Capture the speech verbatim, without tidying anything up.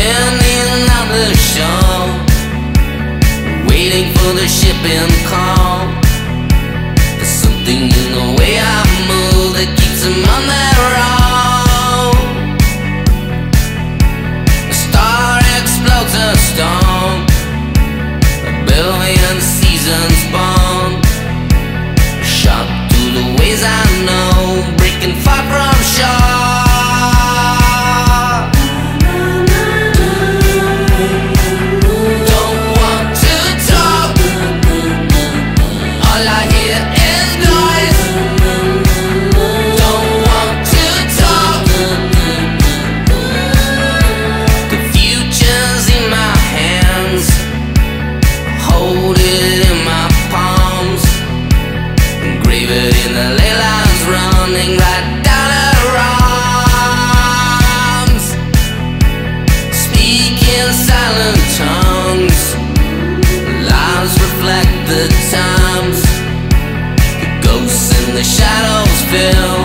standing on the shore, waiting for the shipping call. There's something in the way I move that keeps them on their own. A star explodes a storm, a billion seasons born, shot through the ways I know, breaking far from shore. The times, the ghosts and the shadows fill